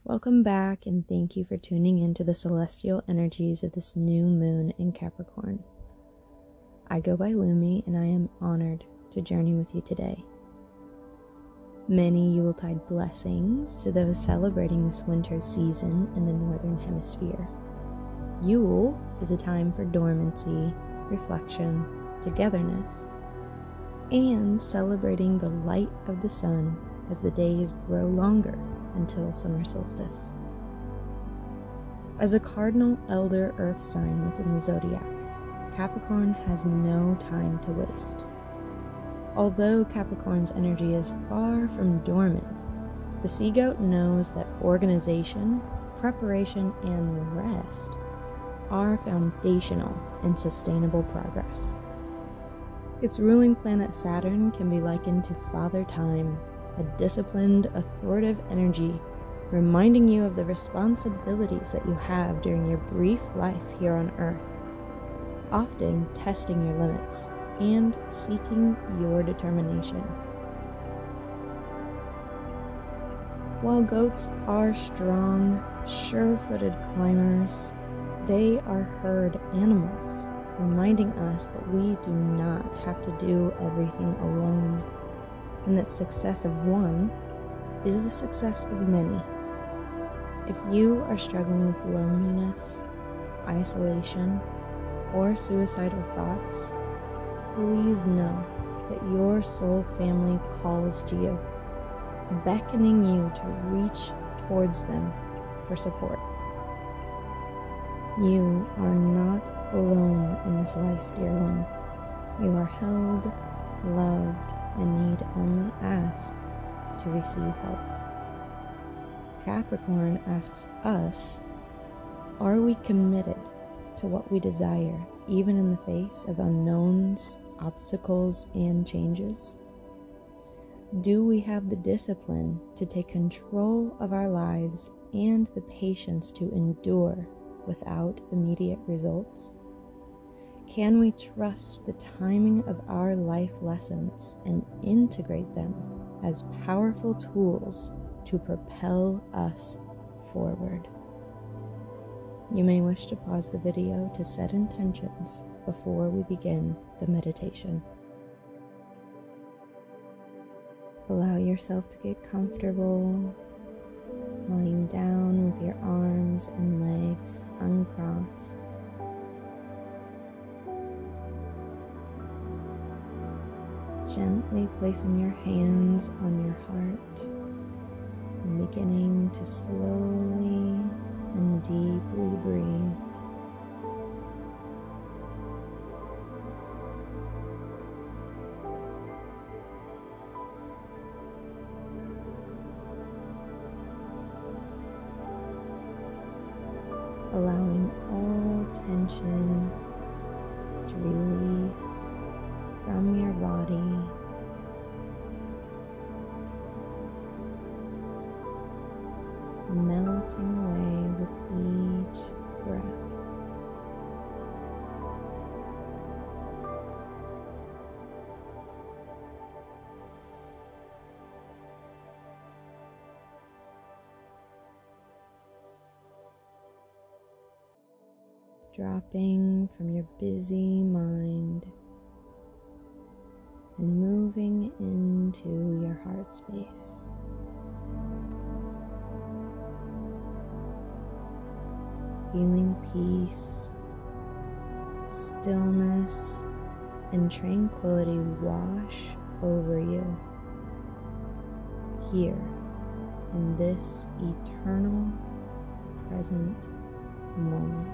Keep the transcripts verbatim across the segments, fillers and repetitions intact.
Welcome back, and thank you for tuning into the celestial energies of this new moon in Capricorn. I go by Lumi, and I am honored to journey with you today. Many Yuletide blessings to those celebrating this winter season in the Northern Hemisphere. Yule is a time for dormancy, reflection, togetherness, and celebrating the light of the sun as the days grow longer until summer solstice. As a cardinal elder earth sign within the zodiac, Capricorn has no time to waste. Although Capricorn's energy is far from dormant, the sea goat knows that organization, preparation, and rest are foundational in sustainable progress. Its ruling planet Saturn can be likened to Father Time, a disciplined, authoritative energy reminding you of the responsibilities that you have during your brief life here on Earth, often testing your limits and seeking your determination. While goats are strong, sure-footed climbers, they are herd animals, reminding us that we do not have to do everything alone, and that success of one is the success of many. If you are struggling with loneliness, isolation, or suicidal thoughts, please know that your soul family calls to you, beckoning you to reach towards them for support. You are not alone in this life, dear one. You are held, loved, and need only ask to receive help. Capricorn asks us, are we committed to what we desire, even in the face of unknowns, obstacles, and changes? Do we have the discipline to take control of our lives and the patience to endure without immediate results? Can we trust the timing of our life lessons and integrate them as powerful tools to propel us forward? You may wish to pause the video to set intentions before we begin the meditation. Allow yourself to get comfortable, lying down with your arms and legs uncrossed. Gently placing your hands on your heart and beginning to slowly and deeply breathe. Allowing all tension to release from your body, melting away with each breath. Dropping from your busy mind and moving into your heart space. Feeling peace, stillness, and tranquility wash over you here in this eternal present moment.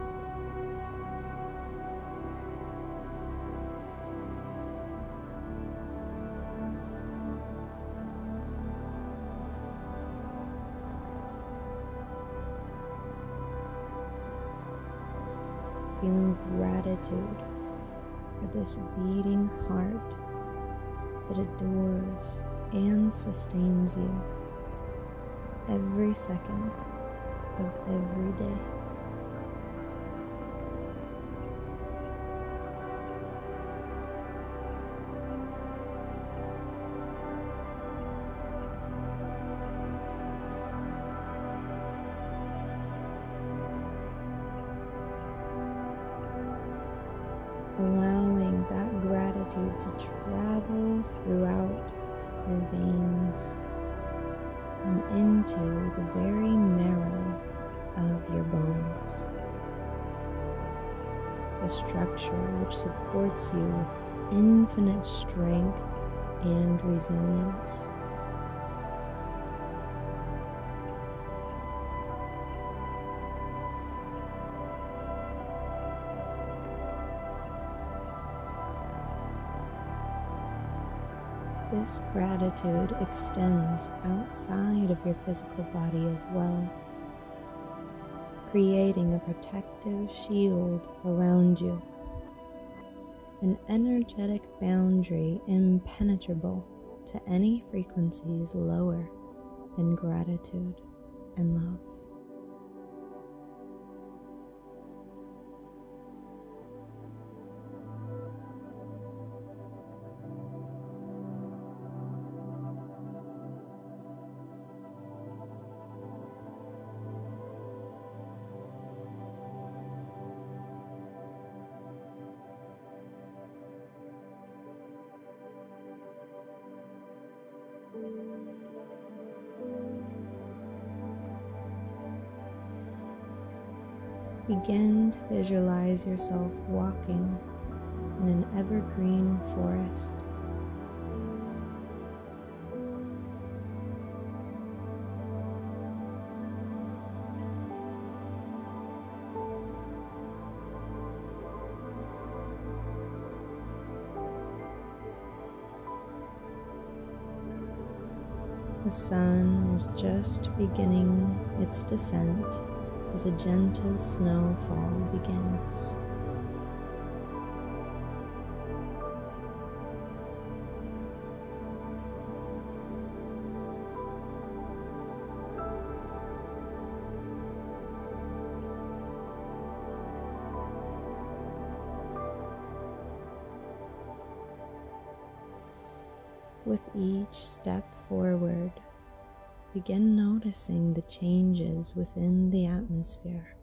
Feeling gratitude for this beating heart that adores and sustains you every second of every day. allowing that gratitude to travel throughout your veins and into the very marrow of your bones, the structure which supports you with infinite strength and resilience. This gratitude extends outside of your physical body as well, creating a protective shield around you, an energetic boundary impenetrable to any frequencies lower than gratitude and love. Begin to visualize yourself walking in an evergreen forest. The sun is just beginning its descent as a gentle snowfall begins. With each step forward, begin noticing the changes within the atmosphere.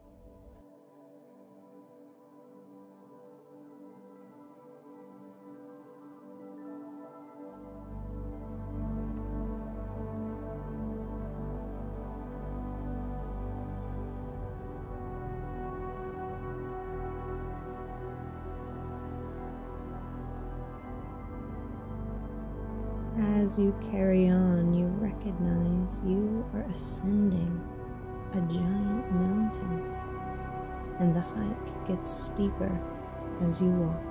As you carry on, you recognize you are ascending a giant mountain, and the hike gets steeper as you walk.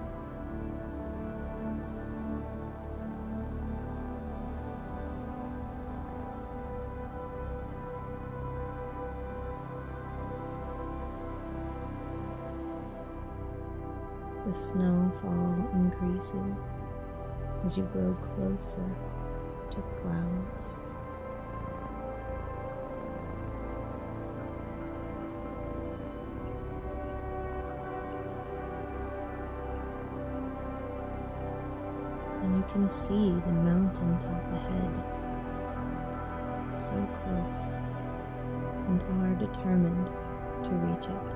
The snowfall increases as you grow closer to the clouds. And you can see the mountaintop ahead, so close, and are determined to reach it.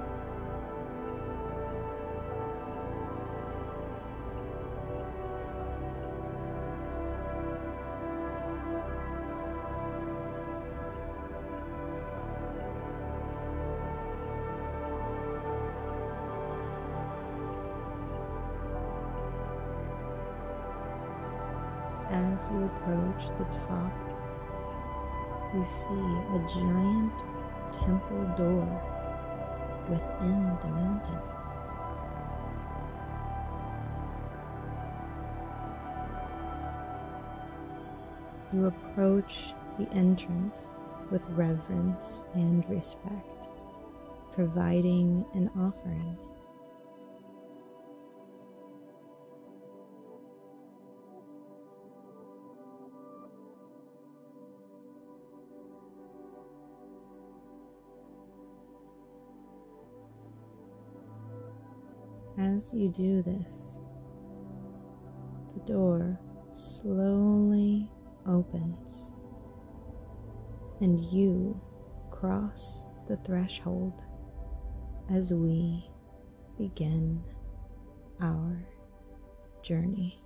As you approach the top, you see a giant temple door within the mountain. You approach the entrance with reverence and respect, providing an offering. As you do this, the door slowly opens, and you cross the threshold as we begin our journey.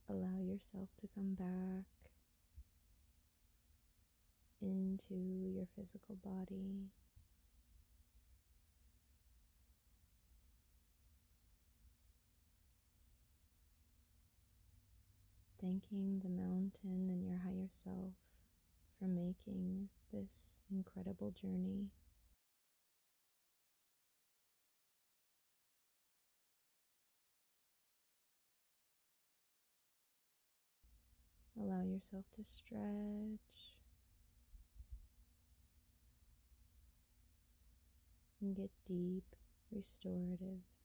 Allow yourself to come back into your physical body. Thanking the mountain and your higher self for making this incredible journey. Allow yourself to stretch and get deep, restorative